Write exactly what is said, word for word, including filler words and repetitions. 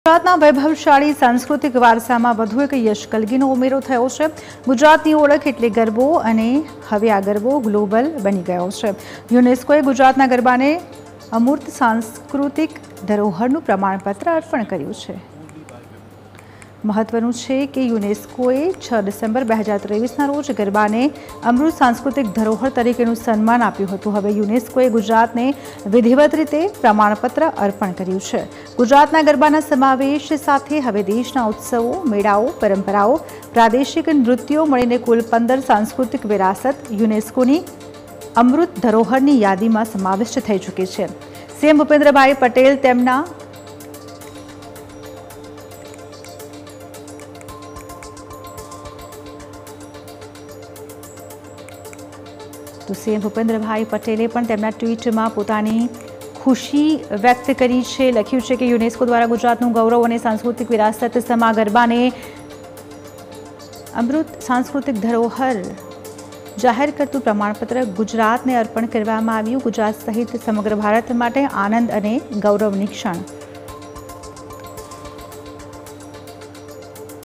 ગુજરાતના વૈભવશાળી સાંસ્કૃતિક વારસામાં વધુ એક યશકલગીનો ઉમેરો થયો છે। ગુજરાતની ઓળખ એટલે ગરબો અને હવે આ ગરબો ગ્લોબલ બની ગયો છે। યુનેસ્કોએ ગુજરાતના ગરબાને અમૂર્ત સાંસ્કૃતિક ધરોહરનું પ્રમાણપત્ર અર્પણ કર્યું છે। મહત્વનું છે કે યુનેસ્કોએ છ ડિસેમ્બર બે હજાર ત્રેવીસના રોજ ગરબાને અમૃત સાંસ્કૃતિક ધરોહર તરીકેનું સન્માન આપ્યું હતું। હવે યુનેસ્કોએ ગુજરાતને વિધિવત રીતે પ્રમાણપત્ર અર્પણ કર્યું છે। ગુજરાતના ગરબાના સમાવેશ સાથે હવે દેશના ઉત્સવો, મેળાઓ, પરંપરાઓ, પ્રાદેશિક નૃત્યો મળીને કુલ પંદર સાંસ્કૃતિક વિરાસત યુનેસ્કોની અમૃત ધરોહરની યાદીમાં સમાવિષ્ટ થઈ ચૂકી છે। સીએમ ભૂપેન્દ્રભાઈ પટેલ તેમના તો સીએમ ભૂપેન્દ્રભાઈ પટેલે પણ તેમના ટ્વીટમાં પોતાની ખુશી વ્યક્ત કરી છે। લખ્યું છે કે યુનેસ્કો દ્વારા ગુજરાતનું ગૌરવ અને સાંસ્કૃતિક વિરાસત સમા ગરબાને અમૃત સાંસ્કૃતિક ધરોહર જાહેર કરતું પ્રમાણપત્ર ગુજરાતને અર્પણ કરવામાં આવ્યું। ગુજરાત સહિત સમગ્ર ભારત માટે આનંદ અને ગૌરવની ક્ષણ